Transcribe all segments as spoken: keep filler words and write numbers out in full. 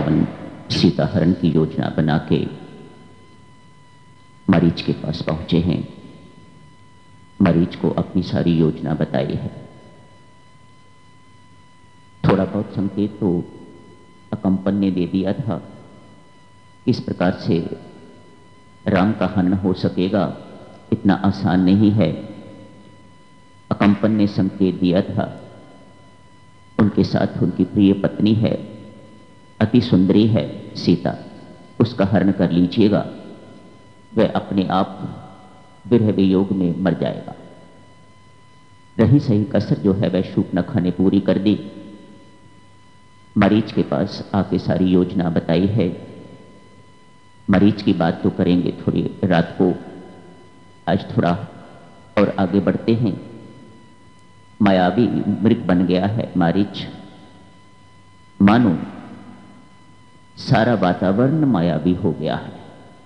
रावण सीता हरण की योजना बना के मरीच के पास पहुंचे हैं। मरीच को अपनी सारी योजना बताई है। थोड़ा बहुत संकेत तो अकंपन ने दे दिया था, किस प्रकार से राम का हनन हो सकेगा, इतना आसान नहीं है। अकंपन ने संकेत दिया था, उनके साथ उनकी प्रिय पत्नी है, अति सुंदरी है सीता, उसका हरण कर लीजिएगा, वह अपने आप विरह वियोग में मर जाएगा। रही सही कसर जो है वह शूर्पणखा ने पूरी कर दी। मरीच के पास आके सारी योजना बताई है। मरीच की बात तो करेंगे थोड़ी रात को, आज थोड़ा और आगे बढ़ते हैं। मायावी मृग बन गया है मरीच, मानो सारा वातावरण मायावी हो गया है,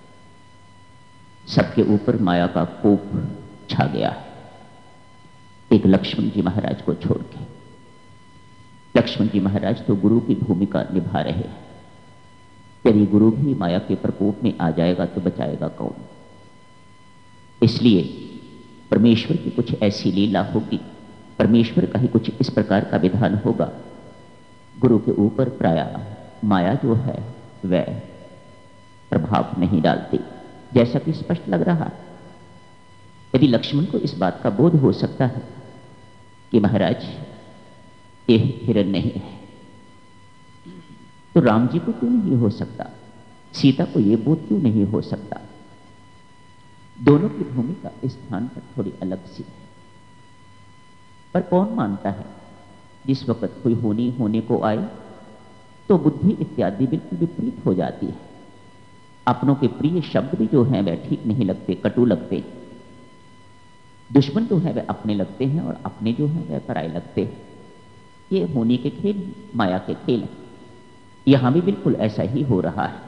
सबके ऊपर माया का कोप छा गया है, एक लक्ष्मण जी महाराज को छोड़ के। लक्ष्मण जी महाराज तो गुरु की भूमिका निभा रहे हैं। यदि गुरु भी माया के प्रकोप में आ जाएगा तो बचाएगा कौन? इसलिए परमेश्वर की कुछ ऐसी लीला होगी, परमेश्वर का ही कुछ इस प्रकार का विधान होगा। गुरु के ऊपर प्रायः माया जो है वह प्रभाव नहीं डालती, जैसा कि स्पष्ट लग रहा है। यदि लक्ष्मण को इस बात का बोध हो सकता है कि महाराज ये हिरण नहीं है, तो राम जी को क्यों नहीं हो सकता? सीता को यह बोध क्यों नहीं हो सकता? दोनों की भूमिका इस स्थान पर थोड़ी अलग सी है। पर कौन मानता है जिस वक्त कोई होनी होने को आए तो बुद्धि इत्यादि बिल्कुल विपरीत हो जाती है। अपनों के प्रिय शब्द भी जो हैं वह ठीक नहीं लगते, कटु लगते। दुश्मन जो है वह अपने लगते हैं और अपने जो है वह पराए लगते हैं। ये होनी के खेल, माया के खेल हैं। यहां भी बिल्कुल ऐसा ही हो रहा है।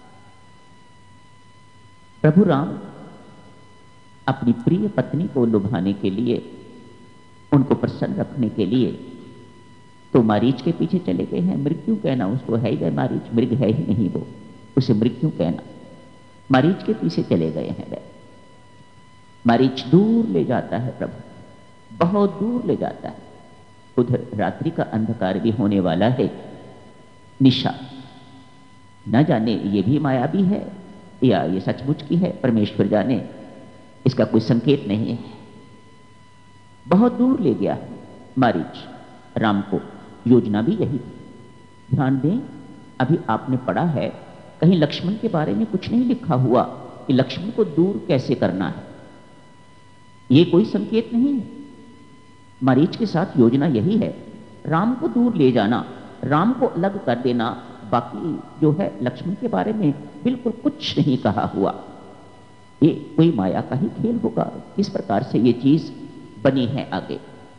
प्रभु राम अपनी प्रिय पत्नी को लुभाने के लिए, उनको प्रसन्न रखने के लिए तो मारीच के पीछे चले गए हैं। मृत्यु कहना उसको है ही वह मारीच, मृग है ही नहीं वो, उसे मृत्यु कहना। मारीच के पीछे चले गए हैं वह। मारीच दूर ले जाता है प्रभु, बहुत दूर ले जाता है। उधर रात्रि का अंधकार भी होने वाला है, निशा। न जाने ये भी मायावी है या ये सचमुच की है, परमेश्वर जाने, इसका कोई संकेत नहीं है। बहुत दूर ले गया मारीच राम को। योजना भी यही थी। ध्यान दें, अभी आपने पढ़ा है कहीं लक्ष्मण के बारे में कुछ नहीं लिखा हुआ कि लक्ष्मण को दूर कैसे करना है, ये कोई संकेत नहीं है। मारीच के साथ योजना यही है, राम को दूर ले जाना, राम को अलग कर देना। बाकी जो है लक्ष्मण के बारे में बिल्कुल कुछ नहीं कहा हुआ। ये कोई माया का ही खेल होगा, किस प्रकार से ये चीज बनी है आगे।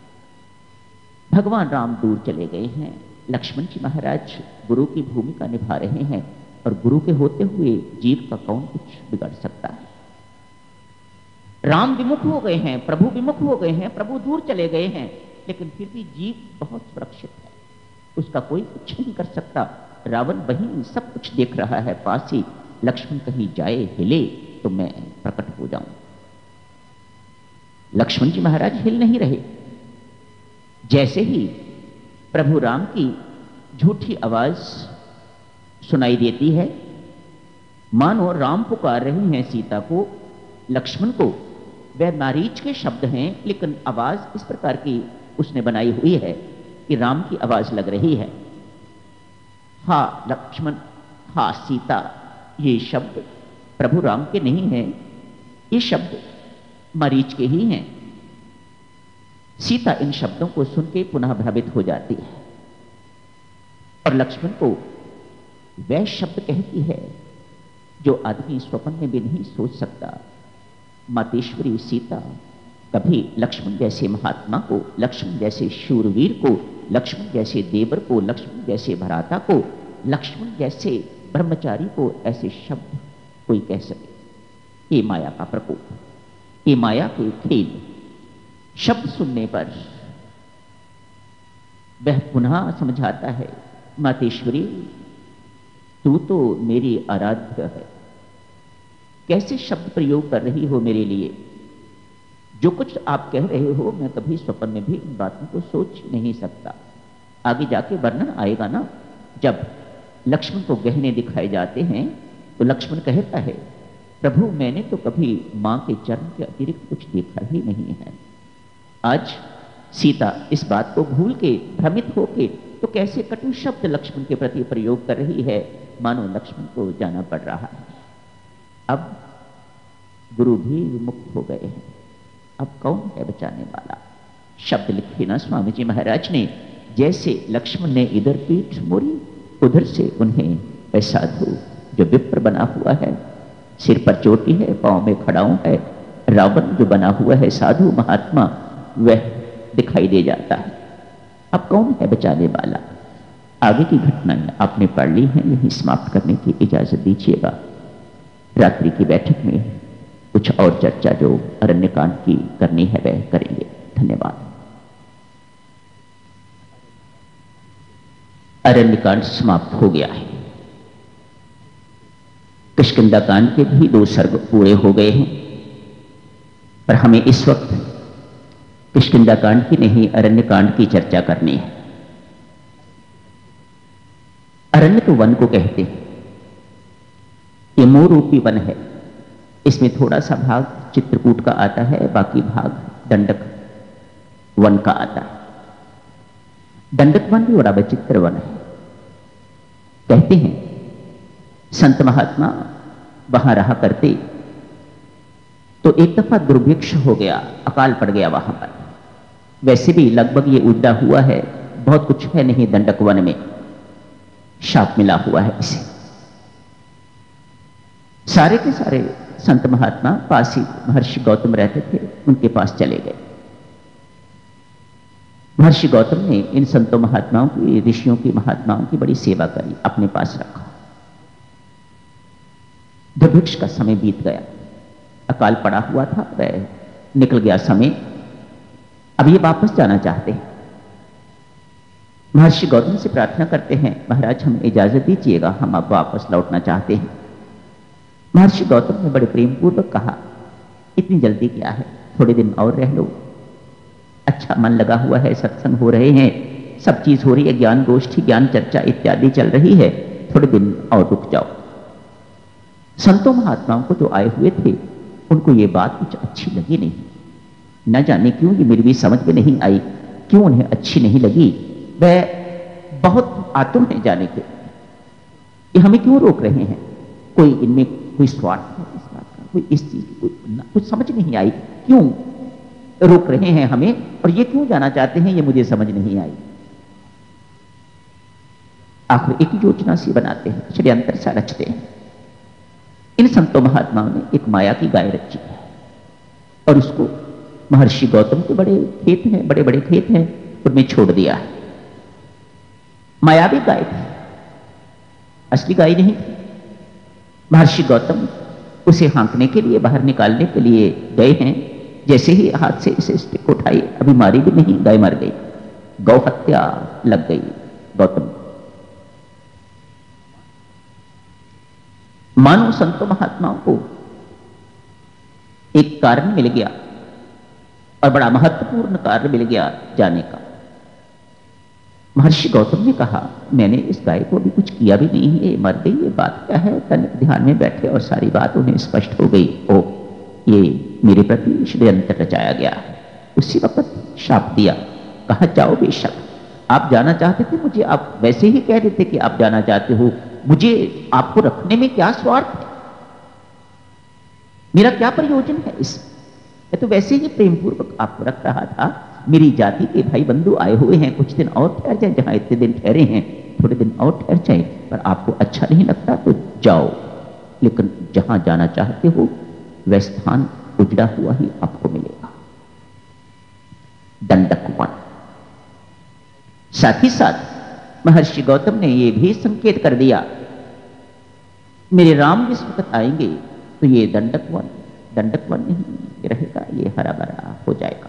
भगवान राम दूर चले गए हैं, लक्ष्मण जी महाराज गुरु की भूमिका निभा रहे हैं, और गुरु के होते हुए जीव का कौन कुछ बिगड़ सकता है। राम विमुख हो गए हैं, प्रभु विमुख हो गए हैं, प्रभु दूर चले गए हैं, लेकिन फिर भी जीव बहुत सुरक्षित है, उसका कोई कुछ नहीं कर सकता। रावण वहीं सब कुछ देख रहा है पास ही। लक्ष्मण कहीं जाए हिले तो मैं प्रकट हो जाऊं। लक्ष्मण जी महाराज हिल नहीं रहे। जैसे ही प्रभु राम की झूठी आवाज सुनाई देती है, मानो राम पुकार रहे हैं सीता को, लक्ष्मण को। वह मारीच के शब्द हैं, लेकिन आवाज इस प्रकार की उसने बनाई हुई है कि राम की आवाज लग रही है। हा लक्ष्मण, हा सीता, ये शब्द प्रभु राम के नहीं हैं, ये शब्द मारीच के ही हैं। सीता इन शब्दों को सुन के पुनः भ्रमित हो जाती है और लक्ष्मण को वह शब्द कहती है जो आदमी स्वप्न में भी नहीं सोच सकता। मातेश्वरी सीता कभी लक्ष्मण जैसे महात्मा को, लक्ष्मण जैसे शूरवीर को, लक्ष्मण जैसे देवर को, लक्ष्मण जैसे भराता को, लक्ष्मण जैसे ब्रह्मचारी को ऐसे शब्द कोई कह सके। ये माया का प्रकोप, ये माया के खेल। शब्द सुनने पर वह पुनः समझाता है, मातेश्वरी तू तो मेरी आराध्य है। कैसे शब्द प्रयोग कर रही हो मेरे लिए। जो कुछ आप कह रहे हो मैं कभी स्वप्न में भी इन बातों को सोच नहीं सकता। आगे जाके वर्णन आएगा ना, जब लक्ष्मण को गहने दिखाए जाते हैं तो लक्ष्मण कहता है, प्रभु मैंने तो कभी मां के चरण के अतिरिक्त कुछ देखा ही नहीं है। आज सीता इस बात को भूल के भ्रमित होके तो कैसे कटु शब्द लक्ष्मण के प्रति प्रयोग कर रही है, मानो लक्ष्मण को जाना पड़ रहा है। अब गुरु भी विमुक्त हो गए हैं, अब कौन है बचाने वाला। शब्द लिखे ना स्वामी जी महाराज ने, जैसे लक्ष्मण ने इधर पीठ मोड़ी उधर से उन्हें वह साधु जो विप्र बना हुआ है, सिर पर चोटी है, पांव में खड़ाऊं है, रावण जो बना हुआ है साधु महात्मा, वह दिखाई दे जाता है। अब कौन है बचाने वाला। आगे की घटनाएं आपने पढ़ ली हैं, यही समाप्त करने की इजाजत दीजिएगा। रात्रि की बैठक में कुछ और चर्चा जो अरण्यकांड की करनी है वह करेंगे। धन्यवाद। अरण्यकांड समाप्त हो गया है। किष्किंधा कांड के भी दो सर्ग पूरे हो गए हैं, पर हमें इस वक्त किष्किंधा कांड की नहीं अरण्यकांड की चर्चा करनी है। अरण्य तो वन को कहते हैं, ये मोह रूपी वन है। इसमें थोड़ा सा भाग चित्रकूट का आता है, बाकी भाग दंडक वन का आता है। दंडक वन भी बड़ा विचित्र वन है। कहते हैं संत महात्मा वहां रहा करते, तो एक दफा दुर्भिक्ष हो गया, अकाल पड़ गया वहां पर। वैसे भी लगभग ये उजड़ा हुआ है, बहुत कुछ है नहीं दंडक वन में, शाप मिला हुआ है इसे। सारे के सारे संत महात्मा पास ही महर्षि गौतम रहते थे, उनके पास चले गए। महर्षि गौतम ने इन संतों महात्माओं की, ऋषियों की, महात्माओं की बड़ी सेवा करी, अपने पास रखा। दुर्भिक्ष का समय बीत गया, अकाल पड़ा हुआ था, वह निकल गया समय। अब ये वापस जाना चाहते हैं। महर्षि गौतम से प्रार्थना करते हैं, महाराज हमें इजाजत दीजिएगा, हम अब वापस लौटना चाहते हैं। महर्षि गौतम ने बड़े प्रेम पूर्वक कहा, इतनी जल्दी क्या है, थोड़े दिन और रह लो। अच्छा मन लगा हुआ है, सत्संग हो रहे हैं, सब चीज हो रही है, ज्ञान गोष्ठी, ज्ञान चर्चा इत्यादि चल रही है, थोड़े दिन और रुक जाओ। संतों महात्माओं को जो आए हुए थे उनको ये बात कुछ अच्छी लगी नहीं। न जाने क्यों ये मेरी भी समझ में नहीं आई, क्यों उन्हें अच्छी नहीं लगी। वह बहुत आतुर है जाने के, ये हमें क्यों रोक रहे हैं। कोई इनमें कोई स्वार्थ है इस बात का, कोई इस चीज की कोई कुछ समझ नहीं आई, क्यों रोक रहे हैं हमें, और ये क्यों जाना चाहते हैं, ये मुझे समझ नहीं आई। आखिर एक योजना सी बनाते हैं, षड्यंत्र सा रचते हैं। इन संतों महात्माओं ने एक माया की गाय रची है, और उसको महर्षि गौतम के बड़े खेत हैं, बड़े बड़े खेत हैं, उनमें छोड़ दिया है। मायावी गाय थी, असली गाय नहीं थी। महर्षि गौतम उसे हाँकने के लिए, बाहर निकालने के लिए गए हैं। जैसे ही हाथ से इसे स्टिक उठाई, अभी मारी भी नहीं, गाय मर गई, गौ हत्या लग गई गौतम। मानो संतों महात्माओं को एक कारण मिल गया, और बड़ा महत्वपूर्ण कार्य मिल गया जाने का। महर्षि गौतम ने कहा, मैंने इस गाय को अभी कुछ किया भी नहीं है, मर गई, ये बात क्या है। तनिक ध्यान में बैठे और सारी बात उन्हें स्पष्ट हो गई। ओ, ये मेरे प्रति षड्यंत्र रचाया गया है। उसी वक्त शाप दिया, कहा जाओ बेशक, आप जाना चाहते थे, मुझे आप वैसे ही कह देते कि आप जाना चाहते हो, मुझे आपको रखने में क्या स्वार्थ है, मेरा क्या प्रयोजन है इस, मैं तो वैसे ही प्रेम पूर्वक आपको रख रहा था। मेरी जाति के भाई बंधु आए हुए हैं, कुछ दिन और ठहर जाए, जहां इतने दिन ठहरे हैं थोड़े दिन और ठहर जाए, पर आपको अच्छा नहीं लगता तो जाओ, लेकिन जहां जाना चाहते हो वह स्थान उजड़ा हुआ ही आपको मिलेगा। दंडक वन। साथ ही साथ महर्षि गौतम ने यह भी संकेत कर दिया, मेरे राम जिस वक्त आएंगे तो ये दंडक वन दंडक वन नहीं रहेगा, ये हरा भरा हो जाएगा।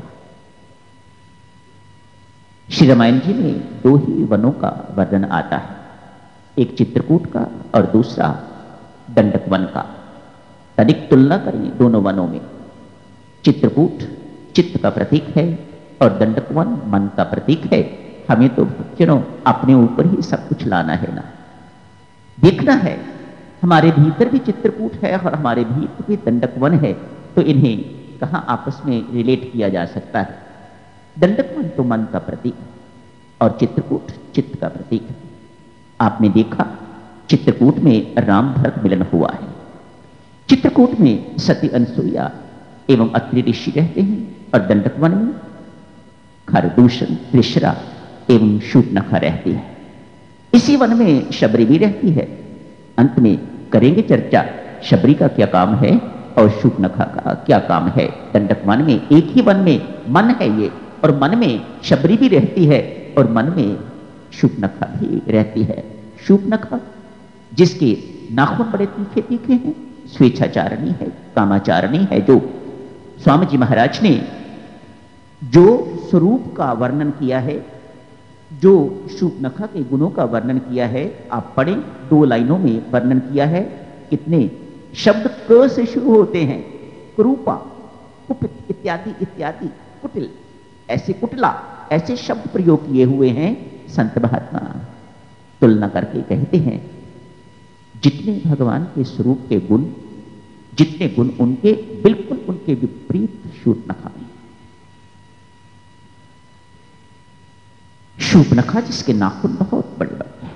श्री रामायण जी में दो ही वनों का वर्णन आता है, एक चित्रकूट का और दूसरा दंडक वन का। तनिक तुलना करें दोनों वनों में। चित्रकूट चित्त का प्रतीक है और दंडक वन मन का प्रतीक है। हमें तो बच्चों अपने ऊपर ही सब कुछ लाना है ना, देखना है। हमारे भीतर भी चित्रकूट है और हमारे भीतर भी दंडक वन है, तो इन्हें कहां आपस में रिलेट किया जा सकता है। दंडक वन तो मन का प्रतीक और चित्रकूट चित्त का प्रतीक है। आपने देखा चित्रकूट में राम भरत मिलन हुआ है। चित्रकूट में सती अनसुईया एवं अत्रि ऋषि रहते हैं और दंडक वन में खरदूषण त्रिशरा एवं शूर्पणखा रहती है। इसी वन में शबरी भी रहती है। अंत में करेंगे चर्चा शबरी का क्या काम है और शूर्पणखा का क्या काम है। दंडक वन में एक ही वन में मन है ये, और मन में शबरी भी रहती है और मन में शूर्पणखा भी रहती है। शूर्पणखा जिसके नाखून बड़े तीखे तीखे हैं, स्वेच्छाचारणी है, कामाचारणी है। जो स्वामी जी महाराज ने जो स्वरूप का वर्णन किया है, जो शूर्पणखा के गुणों का वर्णन किया है, आप पढ़ें, दो लाइनों में वर्णन किया है। कितने शब्द क से शुरू होते हैं, कुरूपा, कुपित इत्यादि इत्यादि, कुटिल, ऐसे कुटिला, ऐसे शब्द प्रयोग किए हुए हैं। संत महात्मा तुलना करके कहते हैं जितने भगवान के स्वरूप के गुण, जितने गुण उनके, बिल्कुल उनके विपरीत शूर्पणखा में। शूर्पणखा जिसके नाखून बहुत बड़े बड़े हैं।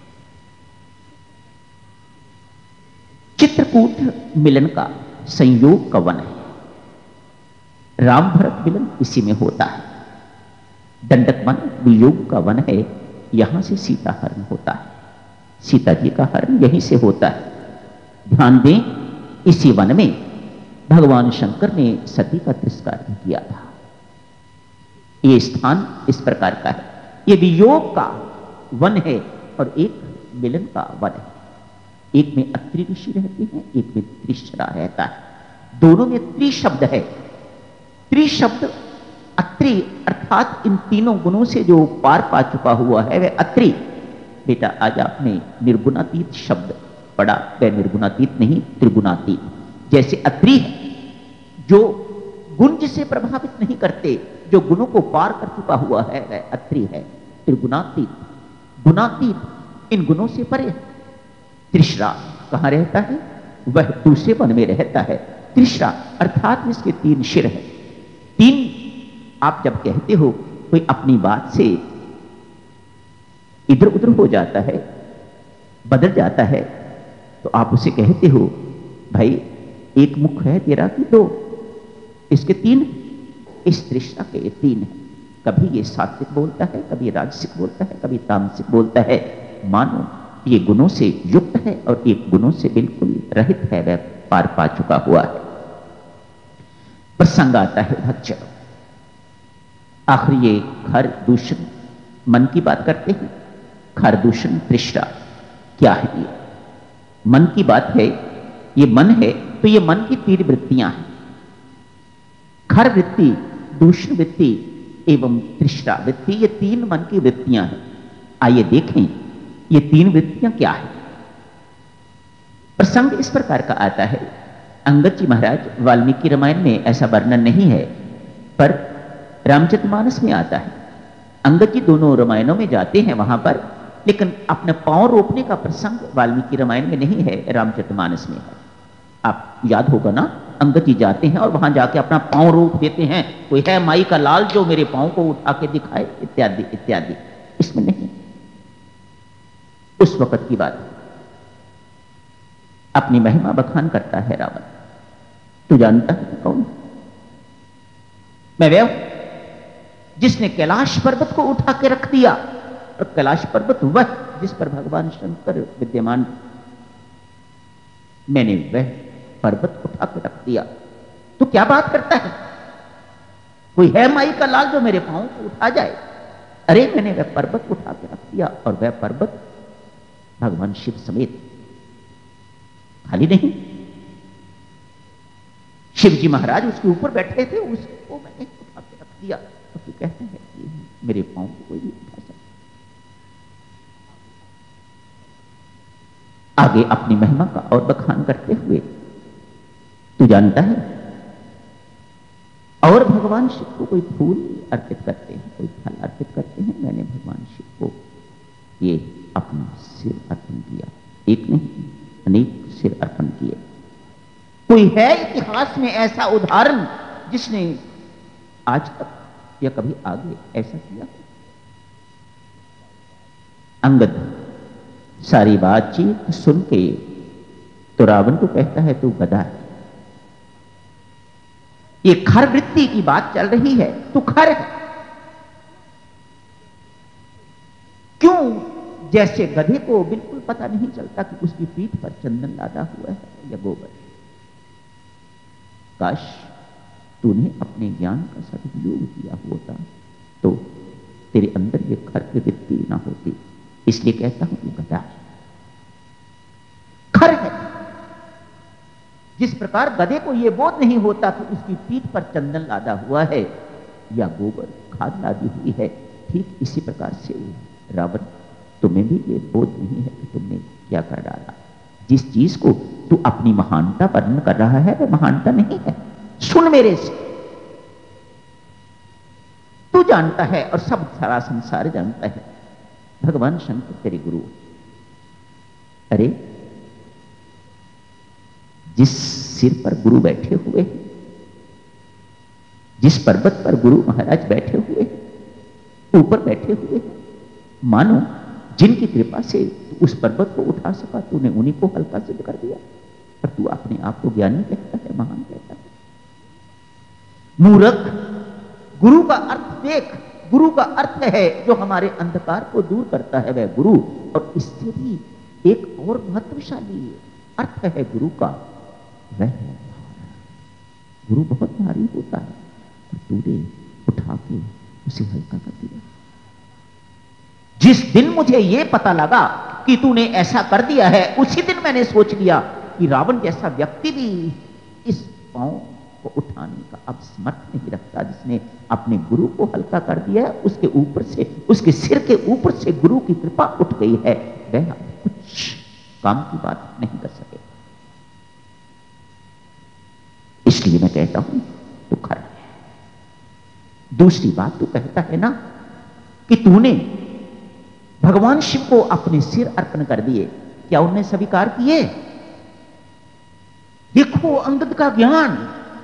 चित्रकूट मिलन का संयोग का वन है। राम भरत मिलन इसी में होता है। दंडक वन वियोग का वन है। यहां से सीता हरण होता है। सीता जी का हरण यहीं से होता है। ध्यान दें, इसी वन में भगवान शंकर ने सती का तिरस्कार भी किया था। यह स्थान इस प्रकार का है। यह वियोग का वन है और एक मिलन का वन है। एक में अत्रि ऋषि रहते हैं, एक में त्रिशरा रहता है। दोनों में त्रि शब्द है। त्रि शब्द अत्रि अर्थात इन तीनों गुणों से जो पार पा चुका हुआ है वह अत्रि। बेटा आज आपने निर्गुणातीत शब्द पढ़ा, वह निर्गुणातीत नहीं त्रिगुणातीत। जैसे अत्रि जो गुण जिसे प्रभावित नहीं करते, जो गुणों को पार कर चुका हुआ है वह अत्रि है। त्रिगुणातीत, गुणातीत, इन गुणों से परे। त्रिशरा कहां रहता है? वह दूसरे वन में रहता है। त्रिशरा अर्थात इसके तीन शिर है। तीन आप जब कहते हो कोई अपनी बात से इधर उधर हो जाता है, बदल जाता है, तो आप उसे कहते हो भाई एक मुख है तेरा कि दो? इसके तीन, इस त्रिशरा के तीन है। कभी ये सात्विक बोलता है, कभी राजसिक बोलता है, कभी तामसिक बोलता है। मानो ये गुणों से युक्त है और एक गुणों से बिल्कुल रहित है, वह पार पा चुका हुआ है। प्रसंग आता है भक्चर। आखिर ये खर दूषण मन की बात करते हैं। खर दूषण त्रिशरा क्या है? ये मन की बात है। ये मन है तो ये मन की तीन वृत्तियां हैं। खर वृत्ति, दूषण वृत्ति एवं त्रिशरा वृत्ति, ये तीन मन की वृत्तियां हैं। आइए देखें ये तीन वृत्तियां क्या है। प्रसंग इस प्रकार का आता है। अंगद जी महाराज वाल्मीकि रामायण में ऐसा वर्णन नहीं है, पर रामचरितमानस में आता है। अंगद जी दोनों रामायणों में जाते हैं वहां पर, लेकिन अपने पांव रोपने का प्रसंग वाल्मीकि रामायण में नहीं है, रामचरितमानस में है। आप याद होगा ना, अंगद जी जाते हैं और वहां जाके अपना पांव रोप देते हैं। कोई है माई का लाल जो मेरे पांव को उठा के दिखाए, इत्यादि इत्यादि। इसमें नहीं, उस वक्त की बात। अपनी महिमा बखान करता है रावण। तू जानता है कौन? मैं वह जिसने कैलाश पर्वत को उठा के रख दिया, और कैलाश पर्वत वह जिस पर भगवान शंकर विद्यमान। मैंने वह पर्वत उठा के रख दिया। तो क्या बात करता है? कोई है माई का लाल जो मेरे पांव को उठा जाए? अरे मैंने वह पर्वत उठा के रख दिया, और वह पर्वत भगवान शिव समेत। खाली नहीं, शिव जी महाराज उसके ऊपर बैठे थे, उसको मैंने उठा के रख दिया। तो फिर कहते हैं कि मेरे पांव को कोई नहीं उठा सकता। आगे अपनी महिमा का और बखान करते हुए, तू जानता है, और भगवान शिव को कोई फूल अर्पित करते हैं, कोई फल अर्पित करते हैं, मैंने भगवान शिव को ये अपना सिर अर्पण किया। एक नहीं, अनेक सिर अर्पण किए। कोई है इतिहास में ऐसा उदाहरण जिसने आज तक या कभी आगे ऐसा किया? अंगद सारी बातचीत सुन के तो रावण को कहता है, तू गधा है, ये खर वृत्ति की बात चल रही है, तू खर है। क्यों? जैसे गधे को बिल्कुल पता नहीं चलता कि उसकी पीठ पर चंदन लादा हुआ है या गोबर। काश तूने अपने ज्ञान का सदुपयोग किया होता तो तेरे अंदर ये खर वृत्ति ना होती। इसलिए कहता हूं, तू गधा है, खर है। जिस प्रकार गधे को यह बोध नहीं होता कि उसकी पीठ पर चंदन लादा हुआ है या गोबर खाद लादी हुई है, ठीक इसी प्रकार से रावण, तुम्हें भी ये बोध नहीं है कि तुमने क्या कर डाला। जिस चीज को तू अपनी महानता वर्णन कर रहा है वह महानता नहीं है। सुन मेरे से, तू जानता है और सब सारा संसार जानता है, भगवान शंकर तेरे गुरु। अरे जिस सिर पर गुरु बैठे हुए, जिस पर्वत पर गुरु महाराज बैठे हुए, ऊपर बैठे हुए, मानो जिनकी कृपा से तू उस पर्वत को उठा सका, तूने उन्हीं को हल्का सिद्ध कर दिया। पर तू अपने आप को ज्ञानी कहता है, महान कहता है। मूर्ख, गुरु का अर्थ देख। गुरु का अर्थ है जो हमारे अंधकार को दूर करता है, वह गुरु। और इससे भी एक और महत्वशाली अर्थ है गुरु का, वह है गुरु बहुत भारी होता है और तूने उठा के उसे हल्का कर दिया। जिस दिन मुझे यह पता लगा कि तूने ऐसा कर दिया है, उसी दिन मैंने सोच लिया कि रावण जैसा व्यक्ति भी इस पांव को उठाने का अब समर्थ नहीं रखता। जिसने अपने गुरु को हल्का कर दिया, उसके ऊपर से, उसके सिर के ऊपर से गुरु की कृपा उठ गई है, वह कुछ काम की बात नहीं कर सके। इसलिए मैं कहता हूं तू खरा है। दूसरी बात, तू कहता है ना कि तूने भगवान शिव को अपने सिर अर्पण कर दिए, क्या उन्हें स्वीकार किए? देखो अंगद का ज्ञान।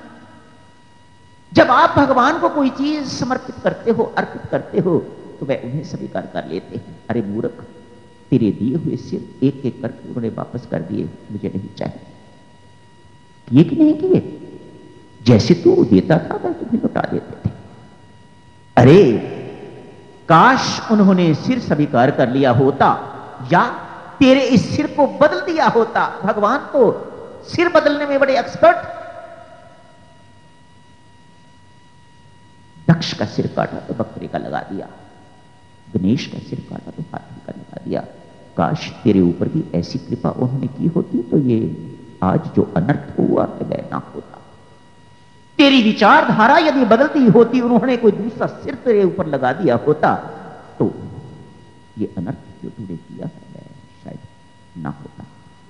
जब आप भगवान को कोई चीज समर्पित करते हो, अर्पित करते हो, तो वह उन्हें स्वीकार कर लेते हैं। अरे मूर्ख, तेरे दिए हुए सिर एक एक करके उन्होंने वापस कर दिए, मुझे नहीं चाहिए। किए कि नहीं किए? जैसे तू देता था वह तुम्हें लौटा देते थे। अरे काश उन्होंने सिर स्वीकार कर लिया होता या तेरे इस सिर को बदल दिया होता। भगवान तो सिर बदलने में बड़े एक्सपर्ट। दक्ष का सिर काटा तो बकरे का लगा दिया, गणेश का सिर काटा तो हाथी का लगा दिया। काश तेरे ऊपर भी ऐसी कृपा उन्होंने की होती तो ये आज जो अनर्थ हुआ है वह ना होता। तेरी विचारधारा यदि बदलती होती, उन्होंने कोई दूसरा सिर तेरे ऊपर लगा दिया होता, तो ये अनर्थ जो तूने किया है वह शायद ना होता।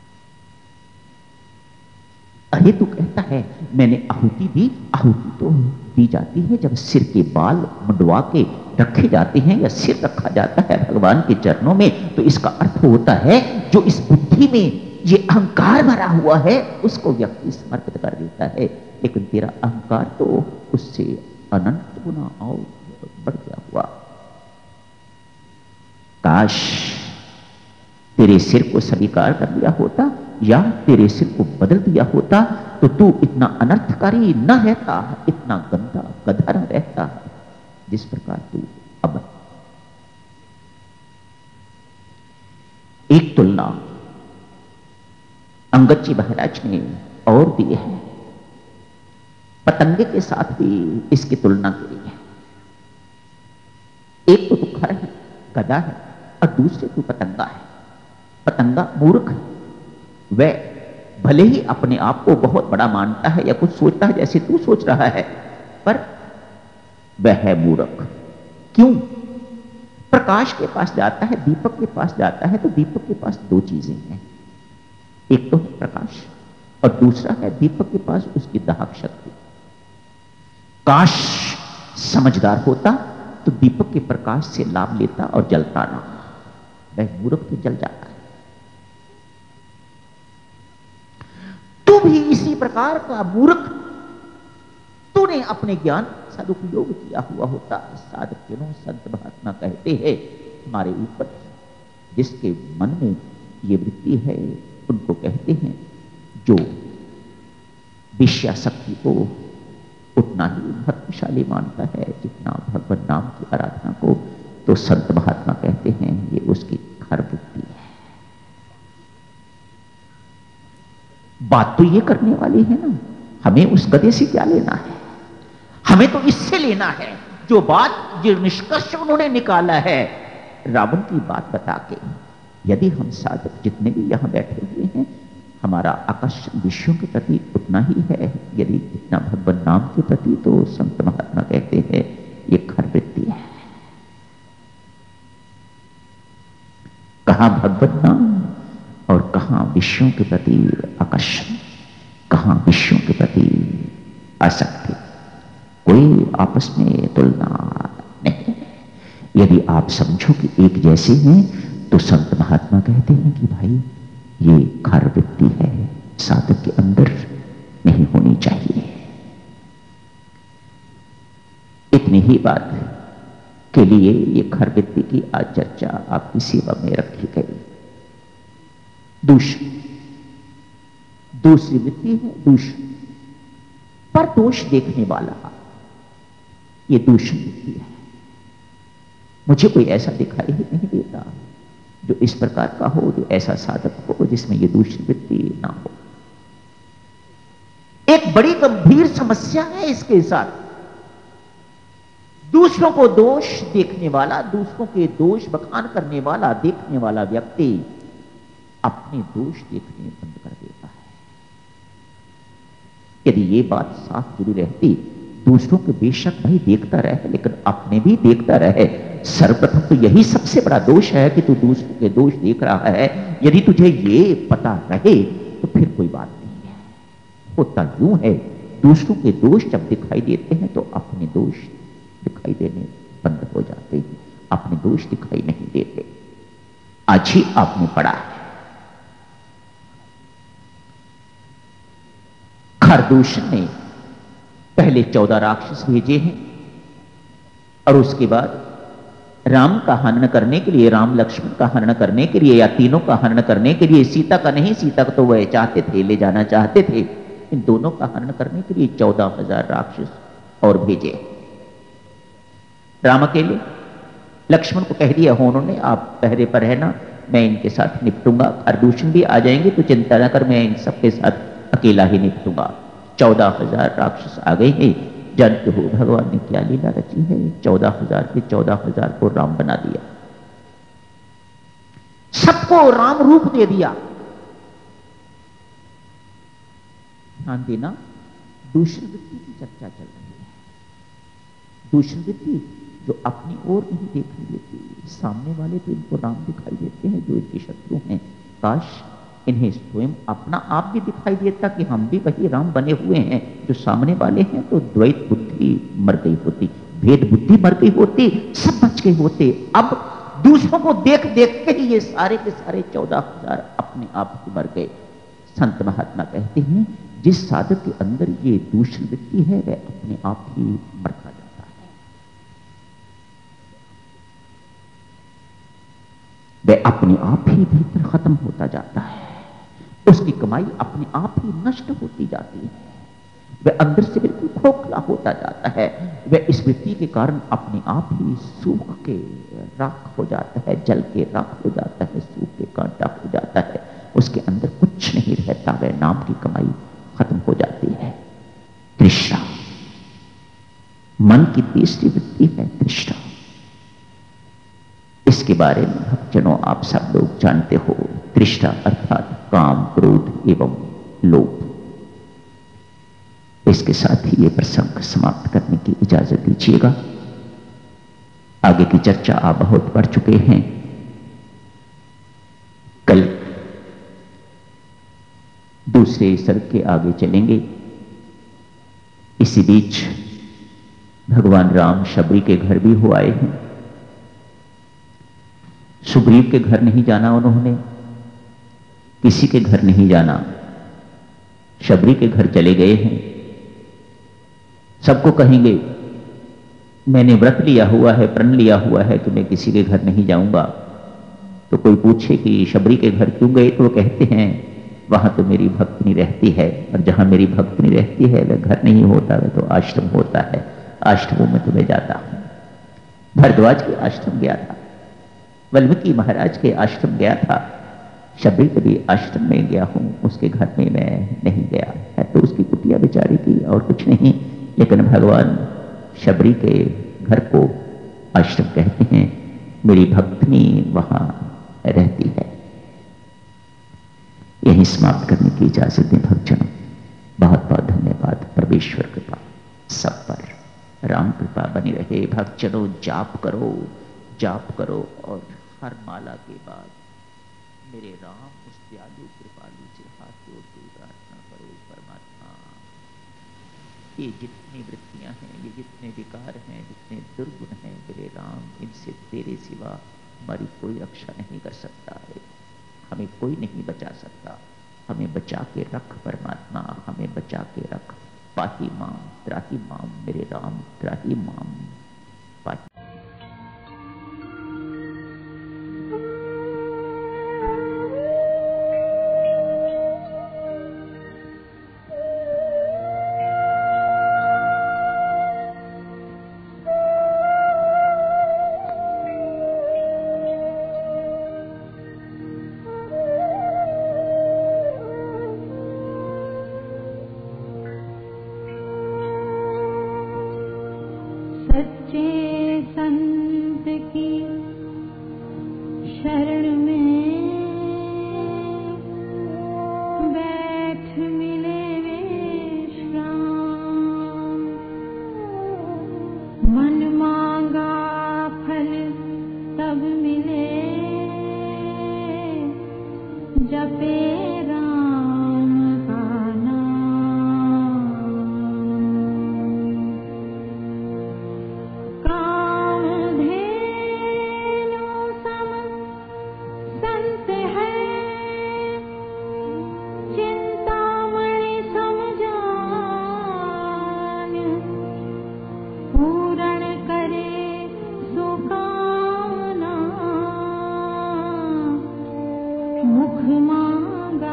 अरे तू कहता है मैंने आहुति दी। आहुति तो दी जाती है जब सिर के बाल मुंडवा के रखे जाते हैं या सिर रखा जाता है भगवान के चरणों में, तो इसका अर्थ होता है जो इस बुद्धि में ये अहंकार भरा हुआ है उसको व्यक्ति समर्पित कर देता है। लेकिन तेरा अहंकार तो उससे अनंत गुना और बढ़ गया हुआ। काश तेरे सिर को स्वीकार कर लिया होता या तेरे सिर को बदल दिया होता तो तू इतना अनर्थकारी न रहता, इतना गंदा गधा न रहता जिस प्रकार तू अब। एक तुलना अंगद जी महाराज ने और दी है, पतंगे के साथ भी इसकी तुलना की है। एक तो तू खर है, गधा है, और दूसरे तू पतंगा है। पतंगा मूर्ख है, वह भले ही अपने आप को बहुत बड़ा मानता है या कुछ सोचता है जैसे तू सोच रहा है, पर वह है मूर्ख। क्यों? प्रकाश के पास जाता है, दीपक के पास जाता है, तो दीपक के पास दो चीजें हैं, एक तो है प्रकाश और दूसरा है दीपक के पास उसकी दाहक शक्ति। काश समझदार होता तो दीपक के प्रकाश से लाभ लेता और जलता ना। वह मूर्ख तो जल जाता है। तू भी इसी प्रकार का मूर्ख, तूने अपने ज्ञान सदुपयोग किया हुआ होता। साधक जनों, संत महात्मा कहते हैं हमारे ऊपर जिसके मन में ये वृत्ति है उनको कहते हैं जो विषयाशक्ति को उतना ही महत्वशाली मानता है जितना भगवान नाम की आराधना को, तो संत महात्मा कहते हैं ये उसकी खर वृत्ति है। बात तो ये करने वाली है ना, हमें उस गधे से क्या लेना है? हमें तो इससे लेना है जो बात, जो निष्कर्ष उन्होंने निकाला है रावण की बात बता के। यदि हम साधक जितने भी यहां बैठे हुए हैं, हमारा आकर्षण विषयों के प्रति उतना ही है यदि जितना भगवान नाम के प्रति, तो संत महात्मा कहते हैं ये खर वृत्ति है। कहां भगवान नाम और कहां विषयों के प्रति आकर्षण, कहां विषयों के प्रति आसक्ति, कोई आपस में तुलना नहीं। यदि आप समझो कि एक जैसे हैं तो संत महात्मा कहते हैं कि भाई ये खर वृत्ति है, साधक के अंदर नहीं होनी चाहिए। इतनी ही बात के लिए ये खर वृत्ति की आज चर्चा आपकी सेवा में रखी गई। दूसरी दूसरी वृत्ति है दूषण, पर दोष देखने वाला, ये दूषण वृत्ति है। मुझे कोई ऐसा दिखाई ही नहीं देता जो इस प्रकार का हो, जो ऐसा साधक हो जिसमें ये दूषण वृत्ति ना हो। एक बड़ी गंभीर समस्या है इसके साथ। दूसरों को दोष देखने वाला, दूसरों के दोष बखान करने वाला, देखने वाला व्यक्ति अपने दोष देखने बंद कर देता है। यदि ये बात साफ जुड़ी रहती, दूसरों के बेशक भाई देखता रहे लेकिन अपने भी देखता रहे। सर्वप्रथम तो यही सबसे बड़ा दोष है कि तू दूसरों के दोष देख रहा है। यदि तुझे ये पता रहे तो फिर कोई बात नहीं है। होता यूं है, दूसरों के दोष जब दिखाई देते हैं तो अपने दोष दिखाई देने बंद हो जाते हैं, अपने दोष दिखाई नहीं देते। आज ही आपने पढ़ा है खरदूषण ने पहले चौदह राक्षस भेजे हैं और उसके बाद राम का हनन करने के लिए, राम लक्ष्मण का हनन करने के लिए या तीनों का हनन करने के लिए, सीता का नहीं, सीता का तो वह चाहते थे, ले जाना चाहते थे, इन दोनों का हनन करने के लिए चौदह हजार राक्षस और भेजे। राम अकेले, लक्ष्मण को कह दिया उन्होंने आप पहरे पर है ना, मैं इनके साथ निपटूंगा। खरदूषण भी आ जाएंगे तो चिंता न कर, मैं इन सबके साथ अकेला ही निपटूंगा। चौदह हजार राक्षस आ गए हैं। जानते हो भगवान ने क्या लीला रची है? चौदह हजार के चौदह हजार को राम बना दिया, सबको राम रूप दे दिया। ध्यान देना, दूषण वृत्ति की चर्चा चल रही है। दूषण वृत्ति जो अपनी ओर नहीं देखने देती, सामने वाले तो इनको राम दिखाई देते हैं जो इनके शत्रु हैं। काश इन्हें स्वयं अपना आप भी दिखाई देता कि हम भी वही राम बने हुए हैं जो सामने वाले हैं, तो द्वैत बुद्धि मर गई होती, भेद बुद्धि मर गई होती, सब बच गए होते। अब दूसरों को देख देख के ही ये सारे के सारे चौदह हजार अपने आप ही मर गए। संत महात्मा कहते हैं जिस साधक के अंदर ये दूषण वृत्ति है वह अपने आप ही मरता जाता है, वह अपने आप ही भीतर खत्म होता जाता है, उसकी कमाई अपने आप ही नष्ट होती जाती है, वह अंदर से बिल्कुल खोखला होता जाता है, वह इस वृत्ति के कारण अपने आप ही सूख के राख हो जाता है, जल के राख हो जाता है, सूख के कांटा हो जाता है, उसके अंदर कुछ नहीं रहता, वह नाम की कमाई खत्म हो जाती है। तृष्णा मन की तीसरी वृत्ति है, तृष्णा। इसके बारे में भक्तजनों आप सब लोग जानते हो। तृष्णा अर्थात काम, क्रोध एवं लोभ। इसके साथ ही ये प्रसंग समाप्त करने की इजाजत दीजिएगा। आगे की चर्चा आप बहुत पढ़ चुके हैं। कल दूसरे सड़क के आगे चलेंगे। इसी बीच भगवान राम शबरी के घर भी हो आए हैं। सुग्रीव के घर नहीं जाना उन्होंने, किसी के घर नहीं जाना, शबरी के घर चले गए हैं। सबको कहेंगे मैंने व्रत लिया हुआ है, प्रण लिया हुआ है कि मैं किसी के घर नहीं जाऊंगा। तो कोई पूछे कि शबरी के घर क्यों गए, तो वो कहते हैं वहां तो मेरी भक्तनी रहती है, और जहां मेरी भक्तनी रहती है वह घर नहीं होता, वह तो आश्रम होता है। आश्रमों में तो मैं जाता हूं। भरद्वाज के आश्रम गया था, वाल्मीकि महाराज के आश्रम गया था, शबरी के भी आश्रम में गया हूं, उसके घर में मैं नहीं गया है। तो उसकी कुटिया बेचारी की और कुछ नहीं, लेकिन भगवान शबरी के घर को आश्रम कहते हैं। मेरी भक्तनी वहां रहती है। यही समाप्त करने की इजाजत दें भक्तजनों। बहुत बहुत धन्यवाद। परमेश्वर कृपा सब पर, राम कृपा बनी रहे। भक्तजनों जाप करो, जाप करो, और हर माला के बाद मेरे राम उस दयालु कृपालु से हाथ जोड़ के प्रार्थना करो। परमात्मा, ये जितनी वृत्तियां हैं, ये जितने विकार हैं, जितने दुर्गुण हैं, मेरे राम, इनसे तेरे सिवा हमारी कोई रक्षा नहीं कर सकता है। हमें कोई नहीं बचा सकता। हमें बचा के रख परमात्मा, हमें बचा के रख। पाही माम त्राही माम, मेरे राम त्राही माम पाही। सच्चे संत की शरण में बैठ मिले विश्राम। मन मांगा फल तब मिले, जपे राम का नाम। मुख मांगा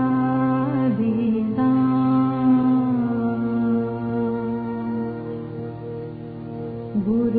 देता, गुरु